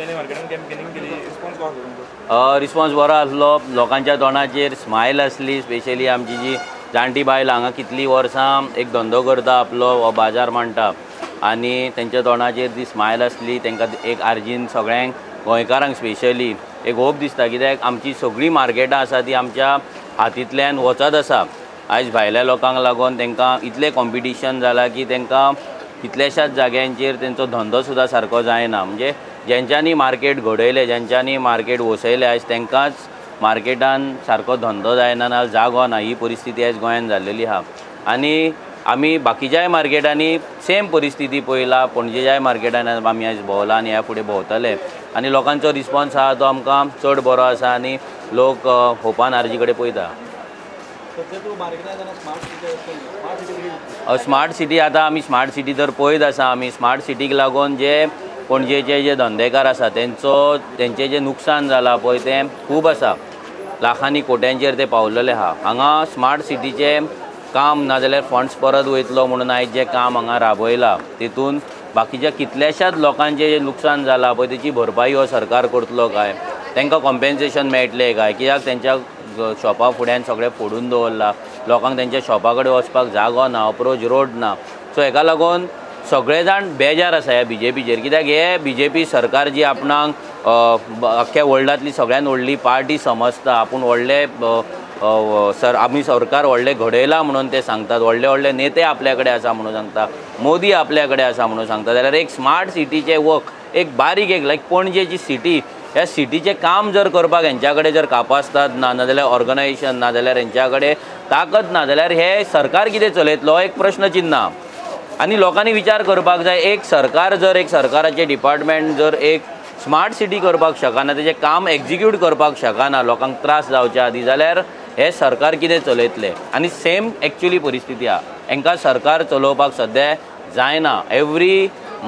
तेंच्यांनी मार्केटान कॅम्पेनिंग केली, रिस्पॉन्स कसो तुमचो? रिस्पॉन्स बरो आसलो. लोकांच्या तोंडाचेर स्मायल आसली. स्पेशली आमची जी जाणटी बायल हांगा कितलीं वर्सां एक धंदो करता आपलो हो बाजार मांडटा आनी तेंच्या तोंडाचेर ती स्मायल आसली. तांकां एक आर्जीन सगळ्यांक गोंयकारांक स्पेशली एक होप दिसता, कित्याक आमची सगळीं मार्केटां आसा ती आमच्या हातींतल्यान वचत आसा. आयज भायल्या लोकांक लागून तांकां इतलें कॉम्पिटिशन जालां की तांकां कितल्याशाच जाग्यांचेर तेंचो धंदो सुद्दां सारको जायना. म्हणजे जेंच्यांनी मार्केट घडयलें, जेंच्यांनी मार्केट वसयलें, आयज तांकांच मार्केटान सारको धंदो जायना ना, जागो ना. ही परिस्थिती आयज गोंयांत जाल्लेली आहा. आनी आमी बाकीच्याय मार्केटांनी सेम परिस्थिती पळयला. पणजेच्याय मार्केटान आमी आयज भोंवला आनी ह्या फुडें भोंवतले. आनी लोकांचो रिस्पॉन्स आहा तो आमकां चड बरो आसा आनी लोक होपान आर्जी कडेन पळयता. स्मार्ट सिटी आतां आमी स्मार्ट सिटी तर पळयत आसा. आमी स्मार्ट सिटीक लागून जे पणजेचे जे धंदेकार आसा तेंचें जें नुकसान जालां पळय तें खूब आसा. लाखांनी कोट्यांचेर ते पावलेले आहा. हांगा स्मार्ट सिटीचें काम नाजाल्यार फंड्स परत वयतलो म्हणून आयज जें काम हांगा राबयलां तेतून बाकीच्या कितल्याशाच लोकांचें जें लुकसाण जालां पळय तेची भरपाई हो सरकार करतलो काय, तांकां कॉम्पेन्सेशन मेळटलें काय, कित्याक तेंच्या शॉपा फुड्यान सगळें फोडून दवरलां. लोकांक तेंच्या शॉपा कडेन वचपाक जागो ना, अप्रोच रोड ना. सो हेका लागून सगळे जाण बेजार आसा ह्या BJPचेर. कित्याक हे BJP सरकार जी आपणाक अख्ख्या वर्ल्डांतली सगळ्यान व्हडली पार्टी समजता, आपूण व्हडले आमी सरकार व्हडलें घडयलां म्हणून ते सांगतात, व्हडले व्हडले नेते आपल्या कडेन आसा म्हणून सांगता, मोदी आपल्या कडेन आसा म्हणून सांगता. जाल्यार एक स्मार्ट सिटीचें वर्क, एक बारीक एक लायक पणजेची सिटी, ह्या सिटीचें काम जर करपाक हेंच्या कडेन जर कापासतात ना, नाजाल्यार ऑर्गनायझेशन ना, जाल्यार हेंच्या कडेन ताकद ना, जाल्यार हे सरकार कितें चलयतलो एक प्रश्नचिन्ह. आनी लोकांनी विचार करपाक जाय, एक सरकार जर एक सरकाराचें डिपार्टमेंट जर एक स्मार्ट सिटी करपाक शकना, तेजें काम एक्झिक्यूट करपाक शकना लोकांक त्रास जावच्या आदी, जाल्यार हे सरकार कितें चलयतलें. आनी सेम एक्चुअली परिस्थिती आहा. हांकां सरकार चलोवपाक सद्या जायना. एवरी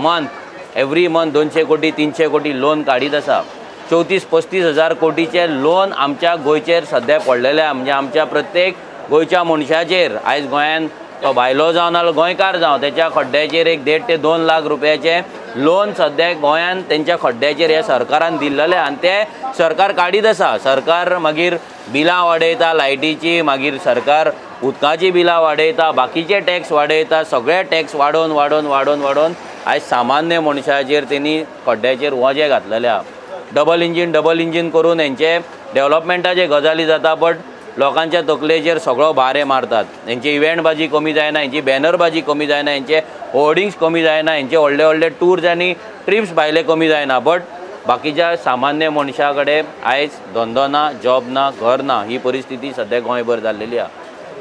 मंथ 200 कोटी 300 कोटी लोन काडीत आसा. 34-35 हजार कोटीचे लोन आमच्या गोंयचेर सद्या पडलेले आहा. म्हणजे आमच्या प्रत्येक गोंयच्या मनशाचेर आयज गोंयान तो भायलो जावं नाल्यार गोंयकार जावं तेच्या खड्ड्याचेर 1.5 ते 2 लाख रुपयाचे लोन सद्या गोंयान तेंच्या खड्ड्याचेर ह्या सरकारान दिल्लेले आनी ते सरकार काडीत आसा. सरकार मागीर बिलां वाडयता लायटीची, मागीर सरकार उदकाची बिलां वाडयता, बाकीचे टॅक्स वाडयता. सगळे टॅक्स वाडोवन वाडोवन वाडोवन वाडोवन आयज सामान्य मनशाचेर तेणी खड्ड्याचेर वजें घातलेलें आहा. डबल इंजीन करून हेंचे डेव्हलपमेंटाचे गजाली जाता, बट लोकांच्या तकलेचेर सगळो भार मारतात. हेंची इव्हेंटबाजी कमी जायना, हेंची बॅनरबाजी कमी जायना, हेंचे होर्डिंग्स कमी जायना, हेंचे व्हडले व्हडले टूर्स आनी ट्रिप्स भायले कमी जायना, बट बाकीच्या सामान्य मनशा कडेन आयज धंदो ना, जॉब ना, घर ना. ही परिस्थिती सद्या गोंयभर जाल्लेली आहा.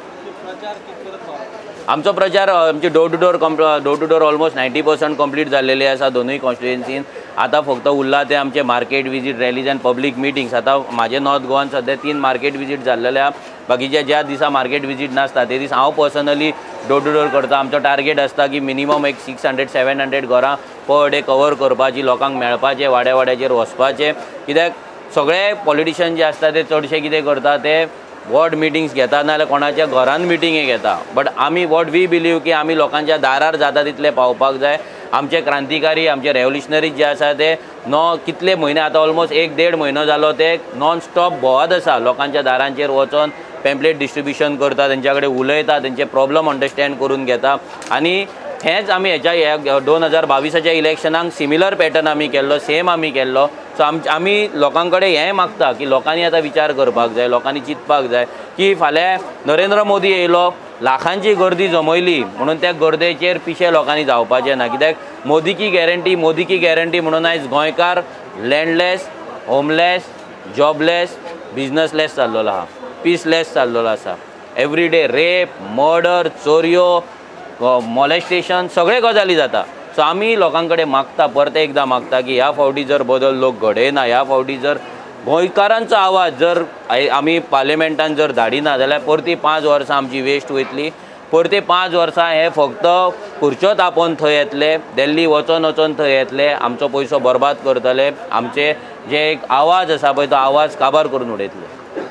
आमचो प्रचार आमचे door to door almost 90% complete जाल्लेली आसा दोनूय कॉन्स्टिट्युएन्सीन. आतां फक्त उरला ते आमचे मार्केट विजीट, रॅलीज आनी पब्लीक मिटिंग्स. आतां म्हाजे नॉर्थ गोवान सद्या 3 मार्केट विजीट जाल्लेले आहा. बाकीचे ज्या दिसा मार्केट विजीट नासता ते दीस हांव पर्सनली डोर टू डोर करता. आमचो टार्गेट आसता की मिनिमम एक 600-700 घरां पर डे कवर करपाची, लोकांक मेळपाचे, वाड्या वाड्याचेर वचपाचे. कित्याक सगळे पॉलिटिशियन जे आसता ते चडशे कितें करता ते वॉर्ड मिटिंग्स घेता नाल्यार कोणाच्या घरान मिटिंगे घेता. बट आमी वॉट वी बिलीव की आमी लोकांच्या दारार जाता तितले पावपाक जाय. आमचे क्रांतिकारी, आमचे रेव्होल्युशनरीज जे आसा ते कितले म्हयने आतां ऑलमोस्ट 1-1.5 म्हयनो जालो ते नॉन स्टॉप भोंवत आसा. लोकांच्या दारांचेर वचोन पॅम्पलेट डिस्ट्रिब्युशन करता, तेंच्या कडेन उलयता, तेंचे प्रॉब्लम अंडरस्टँड करून घेता. आनी हेंच आमी ह्या 2022च्या इलेक्शनाक सिमिलर पॅटर्न आमी केल्लो, सेम आमी केल्लो. सो आमी लोकां कडेन हें मागता की लोकांनी आतां विचार करपाक जाय, लोकांनी चिंतपाक जाय की फाल्यां नरेंद्र मोदी येयलो, लाखांची गर्दी जमयली म्हणून त्या गर्देचेर पिशे लोकांनी जावपाचें ना. कित्याक मोदी की गॅरंटी म्हणून आयज गोंयकार लँडलेस, होमलेस, जॉबलेस, बिझनसलेस जाल्लो आहा, पीसलेस जाल्लो आसा. एवरी डे रेप, मर्डर, चोरयो, मॉलेस्टेशन सगळे गजाली जाता. सो आमी लोकां कडेन मागता, परते एकदां मागता की ह्या फावटी जर बदल लोक घडयना, ह्या फावटी जर गोंयकारांचो आवाज जर आमी पार्लिमेंटान जर धाडिना जाल्यार परती 5 वर्सां आमची वेस्ट वयतली. परती 5 वर्सां हे फक्त खुर्च्यो तापोवन थंय येतले, दिल्ली वचोन थंय येतले, आमचो पयसो बरबाद करतले, आमचे जे एक आवाज आसा पळय तो आवाज काबार करून उडयतले.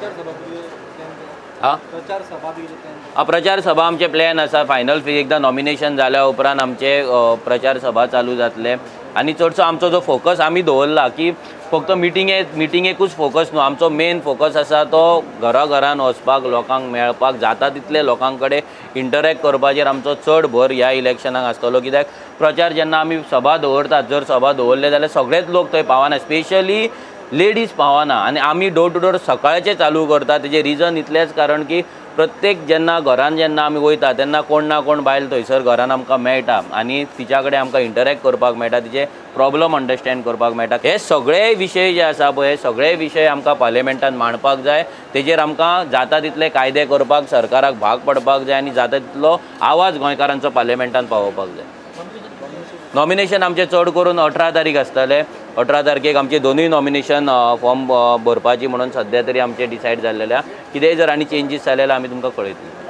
प्रचार सभा आमचे प्लॅन आसा. फायनल एकदां नॉमिनेशन जाल्या उपरांत आमचे प्रचार सभा चालू जातले. आनी चडसो आमचो जो फोकस आमी दवरला की फक्त मिटिंगेकूच फोकस न्हू, आमचो मेन फोकस आसा तो घरान वचपाक, लोकांक मेळपाक, जाता तितले लोकां कडेन इंटरॅक्ट करपाचेर आमचो चड भर ह्या इलेक्शनाक आसतलो। कित्याक प्रचार जेन्ना आमी सभा दवरतात, जर सभा दवरले जाल्यार सगळेच लोक थंय पावना, स्पेशली लेडीज पावना। आनी आमी डोर टू डोर सकाळचे चालू करता, तेजें रिजन इतलेंच कारण की प्रत्येक घरान जेन्ना आमी वयता तेन्ना कोण ना कोण बायल थंयसर घरान आमकां मेळटा आनी तिच्या कडेन आमकां इंटरॅक्ट करपाक मेळटा, तिचे प्रॉब्लम अंडरस्टँड करपाक मेळटा। हे सगळे विशय जे आसा पळय, हे सगळे विशय आमकां पार्लिमेंटान मांडपाक जाय, तेजेर आमकां जाता तितले कायदे करपाक सरकाराक भाग पडपाक जाय आनी जाता तितलो आवाज गोंयकारांचो पार्लिमेंटान पावोवपाक जाय। नॉमिनेशन आमचे चड करून 18 तारीख आसतले। 18 तारखेक आमचे दोनूय नॉमिनेशन फॉर्म भरपाची म्हणून सद्या तरी आमचे डिसायड जाल्लेले। कितेंय जर आनी चेंजीस जाले जाल्यार आमी तुमकां कळयतले।